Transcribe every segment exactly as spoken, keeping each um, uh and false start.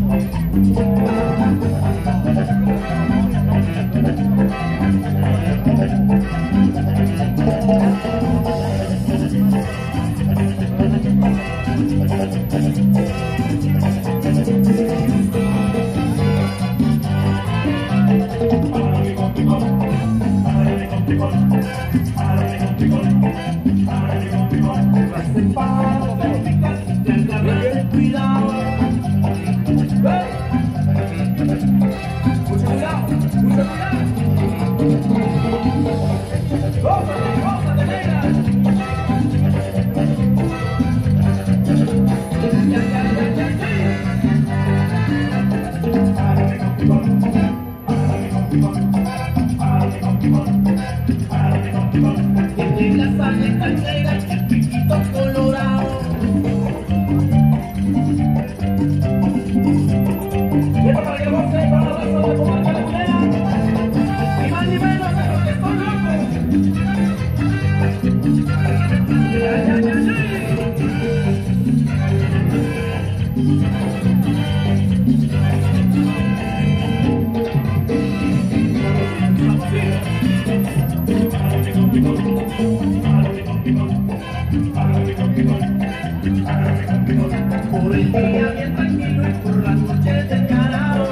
Por el día bien tranquilo y por las noches descarado.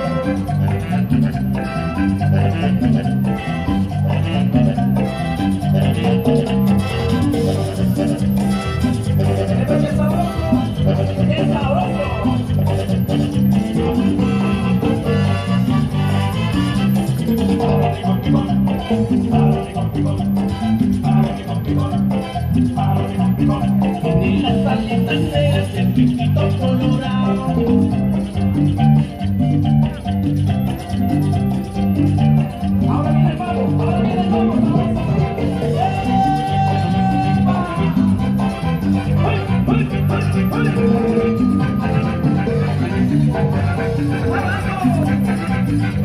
Esto es sabroso, es sabroso. Y las salitas negras de piquito colorado. Ahora viene el pavo, ahora viene el pavo, sabroso. ¡Ay, ay, ay, ay! ¡Abrazo!